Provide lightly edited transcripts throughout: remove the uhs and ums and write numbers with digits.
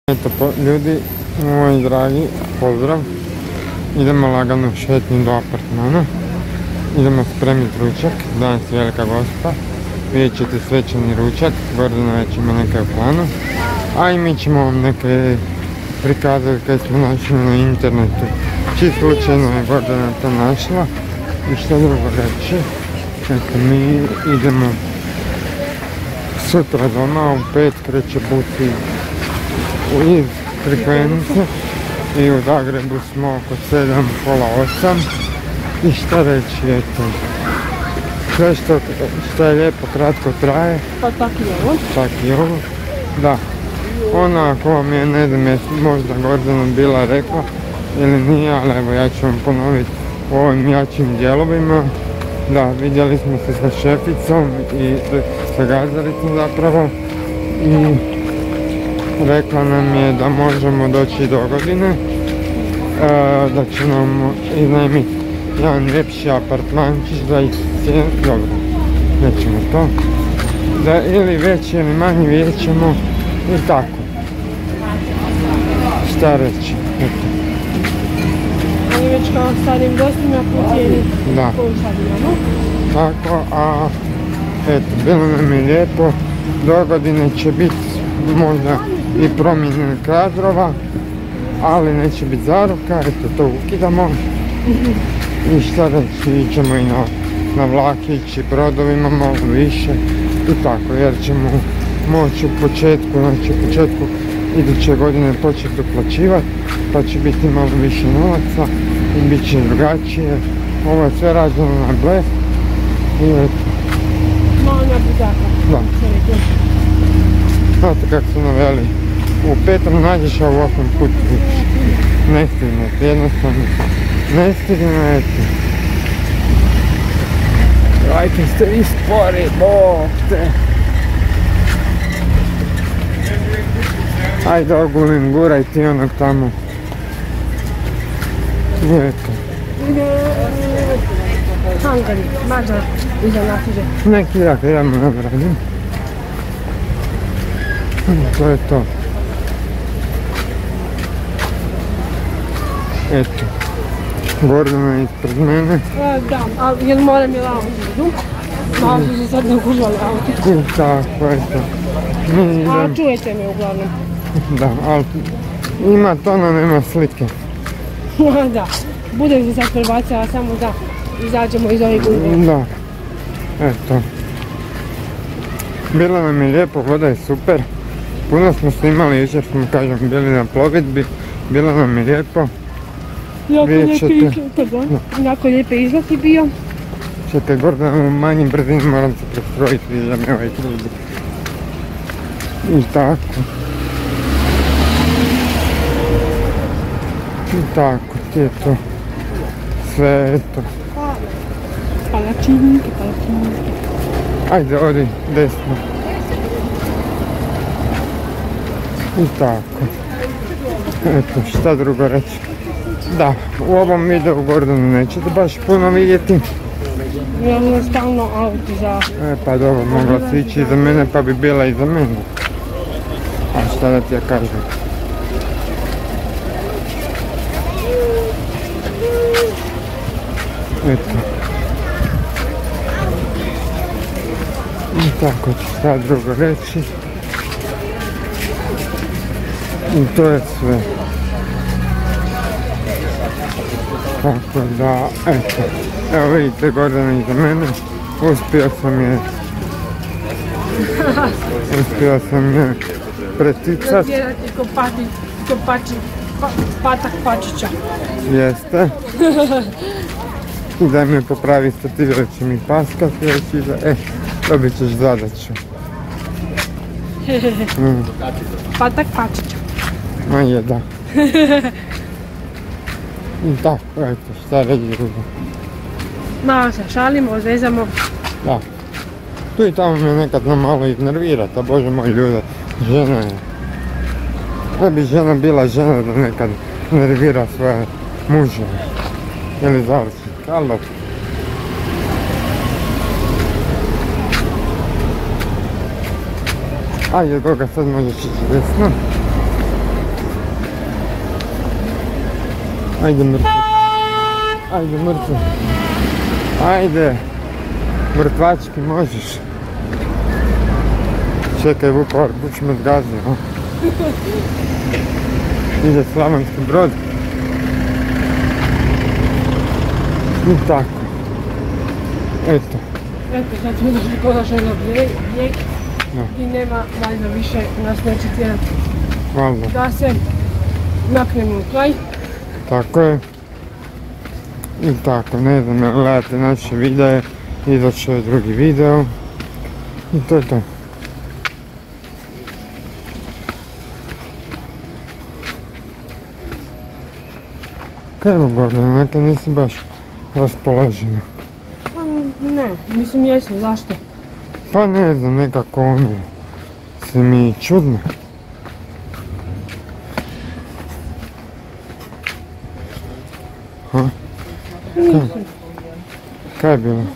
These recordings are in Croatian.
Eto ljudi, moji dragi, pozdrav. Idemo lagano šetnju do apartmana. Idemo spremiti ručak, danas je Velika Gospa. Vidjet ćete svečani ručak, Gordana već ima neke u planu. A i mi ćemo vam neke prikazati kaj smo našli na internetu. Čisto slučajno je Gordana to našla. I što drugo reći, eto mi idemo sutra doma, u 5 kreće busi iz Crikvenice i u Zagrebu smo oko 7, pola 8. I šta reći, eto, sve što je lijepo kratko traje. Pa tak i ovo. Tak i ovo, da. Ona ako vam je, ne znam, je možda Gordana bila rekla ili nije, ali evo ja ću vam ponoviti u ovim jačim dijelovima. Da, vidjeli smo se sa šeficom i sa gazdaricom zapravo i rekla nam je da možemo doći do godine, da će nam iznajmiti jedan ljepši apartmančić za cijenu, dobro, nećemo to, da ili veći ili manji vidjet ćemo i tako. Šta reći, eto. Ali već kao starim gostima po cijeni koju sad imamo. Tako, a eto, bilo nam je lijepo, do godine će biti možda i promjene kadrova, ali neće biti zaruka, eto to ukidamo. I šta reći, ićemo i na vlakić i brodovima malo više i tako, jer ćemo moći u početku iduće godine početi uplaćivati, pa će biti malo više novaca i bit će drugačije. Ovo je sve rađeno na blef i eto. Malo na budaka. Da. Znate kako su naveli, u Petrom nađeš, a u ovakvom putu ne stignete, jednostavno ne stignete. Dajte ste vi spori, bog te. Ajde Ogulin, guraj ti onog tamo. Eto. Hangari, Mađar, iza nas ide. Neki ja mu nabradim. To je to. Eto. Gordana je ispred mene. Da, ali jer moram je lao idu. Malo su se sad nagužali auti. Tako, eto. A čujete me uglavnom. Da, ali ima tona, nema slike. Da, bude se sad prebacila samo da izađemo iz ovih gužve. Da, eto. Bilo nam je lijepo, voda je super. Puno smo snimali, jučer smo, kažem, bili na plovidbi. Bilo nam je lijepo. Jako lijepe izlet je bio. Čekaj, Gordana, u manjim brzini moram se prestrojiti, vidim me ovaj ljudi. I tako. I tako, ti je to. Sve, eto. Palačinke. Ajde, odi desno. I tako. Eto, šta drugo reći. Da, u ovom videu Gordanu nećete baš puno vidjeti. Imamo stalno auto za... Pa dobro, mogla si ići iza mene pa bi bila iza mene. A šta da ti ja kažem. Eto. I tako ću šta drugo reći. I to je sve. Tako da, eto. Evo vidite Gordana iza mene. Uspio sam je preticat. Pretjerati ko patak pačića. Jeste. Daj mi popravi stativ, jer će mi paskati, već iza, dobit ćeš zadaću. Patak pačića. Ma je, da. I tako, eto, šta reći drugo. Malo se šalimo, odvezamo. Da. Tu i tamo me nekad na malo iznervirati, a bože moj ljude, žena je. Ne bi žena bila žena da nekad nervira svoje muževe. Ili završnika, ali dobro. Ajde, koga sad možeš ići desno. Ajde mrtvo. Ajde mrtvo. Ajde. Mrtvački možeš. Čekaj Vukovar, buć me zgazio. Ide Slavonski Brod. I tako. Eto. Eto, sad smo došli konačno na bijeg i nema valjda više nas neće tjerati Valjda. da se maknemo u kraj. Tako je. I tako, ne znam, gledajte naše videe, izaći je drugi video. I to je to. Evo Gordana, nekad nisi baš raspoložena. Ne, mislim jesam, zašto? Pa ne znam, nekako ono, se mi čudno. Ha? Nisam. Kaj je bilo?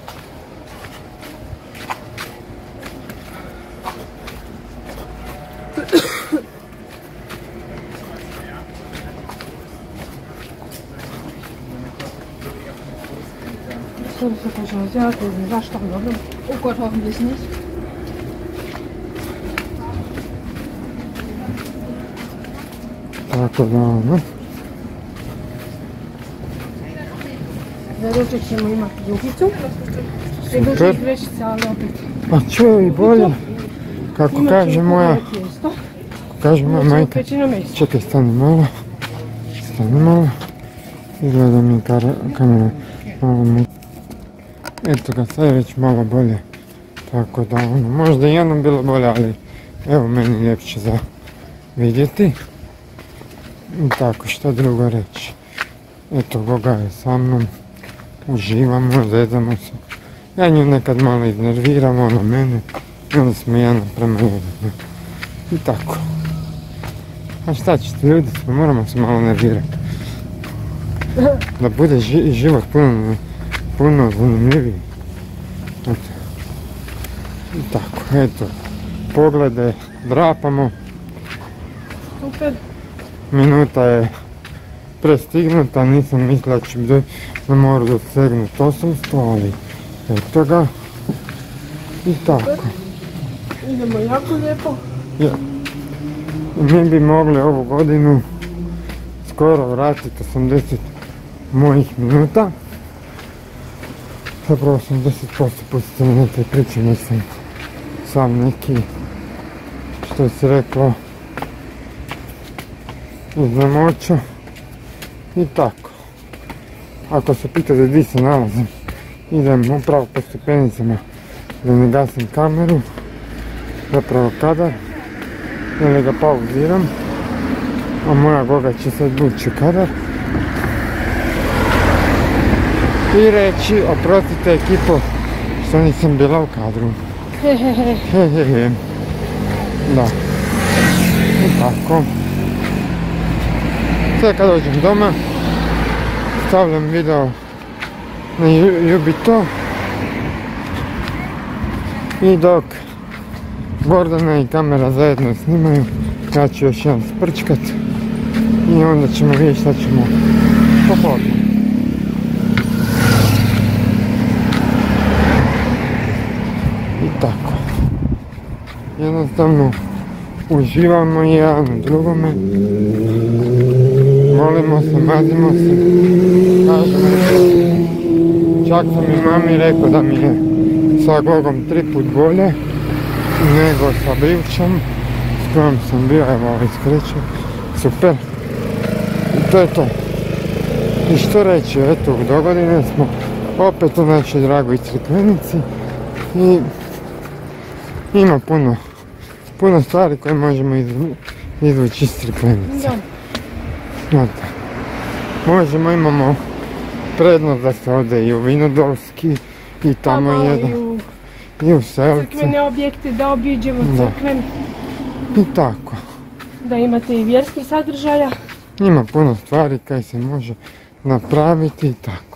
Soll ich das schon sehr gut waschen, oder? Oh Gott, hoffentlich nicht. Tako da ono. Za ručak ćemo imati juhicu. I dužih vrećica, ali opet. Pa čuj, bolje. Kako kaže moja... Kaže moja majka. Čekaj, stani malo. Stani malo. Izgleda mi kamera malo mi... Eto ga, sad je već malo bolje. Tako da ono, možda i jednom bilo bolje, ali evo meni ljepše za vidjeti. I tako, što drugo reći. Eto, Goga je sa mnom. Uživamo, zezamo se. Ja nju nekad malo iznerviram, ona mene. I onda smo jedan prema jedan. I tako. A šta ćete, ljudi smo, moramo se malo nervirati. Da bude život puno zanimljiviji. Eto. I tako, eto. Poglede drapamo. Super. Minuta je prestignuta, nisam mislila da ću na moru dosegnuti 800, ali eto ga. I tako. Idemo jako lijepo. Ja. Mi bi mogli ovu godinu skoro vratiti 80 mojih minuta. Zapravo 80%, pustite mi neke priče, mislim sam neki, što se reklo, iznemoću. I tako. Ako se pitate gdje se nalazim, idem upravo po stepenicama da ne gasim kameru, zapravo kadar, ili ga pauziram, a moja Goga će sad bući u kadar i reći oprostite ekipo što nisam bila u kadru. Hehehe. Da. I tako. Sve kad dođem doma stavljam video na Jubito i dok Gordana i kamera zajedno snimaju, ja ću još jedan sprčkat i onda ćemo vidjeti šta ćemo popodne. I tako. Jednostavno uživamo jedan u drugome. Volimo se, mazimo se. Kažemo se. Čak sam i mami rekao da mi je sa Gogom 3 put bolje nego sa bivšom s kojom sam bio, evo ovaj skreće, super. I to je to. I što reći, eto, dogodine smo opet u našoj dragoj Crikvenici i ima puno stvari koje možemo izvući iz Crikvenice. Znate, možemo, imamo prednost da se ode i u Vinodolski i tamo jedan. I u Selce. Crkvene objekte, da obiđemo crkven. I tako. Da imate i vjerskih sadržaja. Ima puno stvari kaj se može napraviti i tako.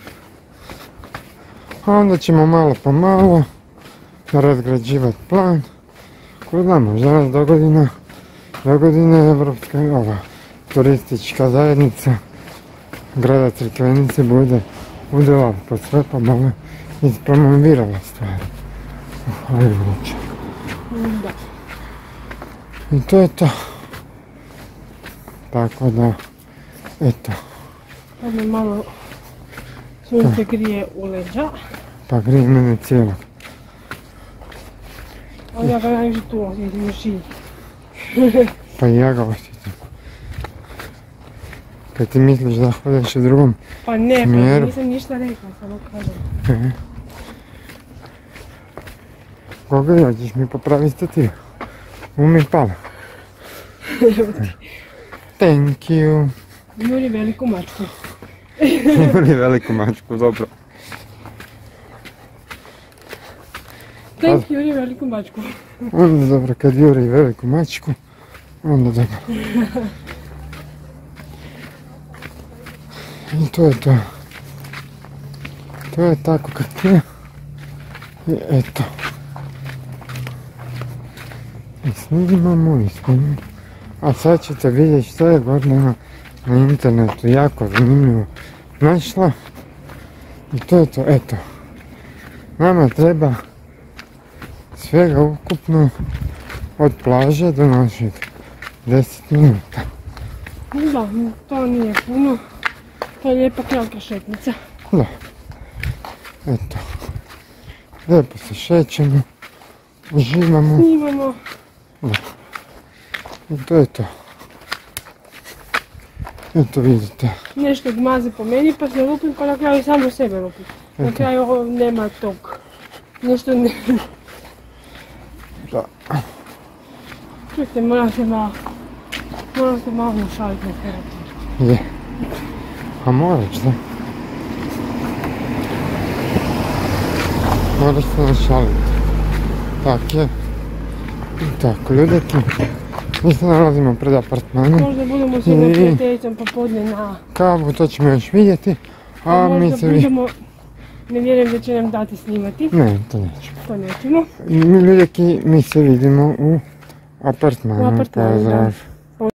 A onda ćemo malo po malo razgrađivati plan. Ko zna, možda nas dogodine Evropska turistička zajednica grada Crikvenice bude udjela pod sve pa malo ispromovirala stvari u Hollywood. Da. I to je to. Tako da, eto. Sad me malo sunce grije u leđa. Pa grije mene cijelog. Ali ja ga najviše tu osjetim u šiji. Pa i ja ga osjetim. Kad ti misliš da hodeš u drugom Pa ne, smjeru. pa nisam ništa rekla, samo kažem. Koga ja ćeš mi popraviti stativu? Mi pala. Thank you. Juri veliku mačku. Juri veliku mačku, dobro. Thank you, Juri veliku mačku. Onda dobro, kad juri veliku mačku, onda dobro. I to je to. To je tako kako je. I eto. I snimamo. A sad ćete vidjeti što je Gordana na internetu jako zanimljivo našla. I to je to, eto. Nama treba svega ukupno od plaže do našeg 10 minuta. Da, to nije puno. To je lijepa kratka šetnica. Da. Eto. Lijepo se šećemo. Uživamo. Snimamo. I to je to. Eto vidite. Nešto gmaze po meni pa se lupim pa na kraju samo sebe lupim. Na kraju ovo nema tog. Nešto ne... Da. Čujte, moram se malo ušaliti na terapi. Je. A moraš, da? Moraš se našaliti. Tak je. I tako, ljudeki. Mi se nalazimo pred apartmanom. Možda budemo s jednom prijateljicom popodne na... Kavu, to ćemo još vidjeti. A mi možda se budemo... Ne vjerujem da će nam dati snimati. Ne, to nećemo. To nećemo. Ljudeki, mi se vidimo u apartmanu. U apartmanu, da. Pozdrav.